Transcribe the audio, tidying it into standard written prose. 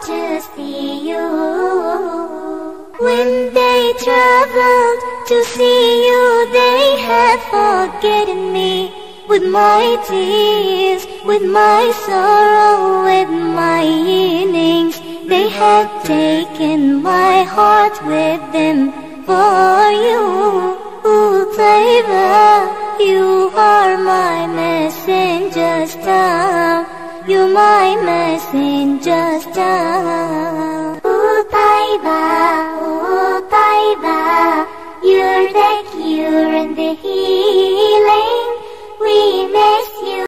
to see you. When they traveled to see you, they had forgotten me. With my tears, with my sorrow, with my yearnings, they had taken my heart with them. For you, Taiba, you are my messenger star. You're my messenger star. Taiba, you're the cure and the healing. We miss